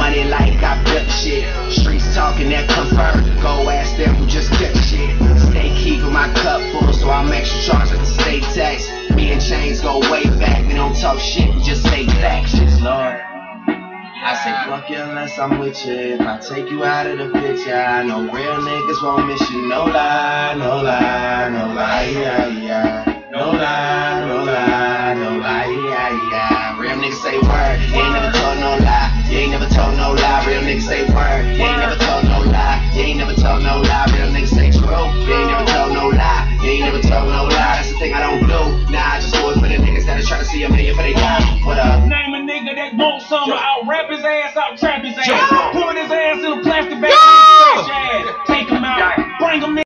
money like I built shit. Streets talking that confirm. Go ask them who just took shit. Stay keeping my cup full, so I'm extra charged like the state tax. Me and Chains go way back. We don't talk shit, we just say facts, Lord. I say fuck you unless I'm with you. If I take you out of the picture, I know real niggas won't miss you. No lie, no lie, no lie, yeah, yeah. No lie, no lie, no lie, yeah, yeah. Real niggas say word, you ain't never told no lie. You ain't never told no lie. Real niggas say word, you ain't never told no lie. You ain't never told no lie. Real niggas say true, you ain't never told no lie. You ain't never told no lie. That's the thing I don't do. Nah, I just do it for the niggas that are trying to see a million for they die. What up? Name a nigga that wants something, out rap his ass, out trap his ass, put his ass in a plastic bag and trash ass. Take him out, bring him in.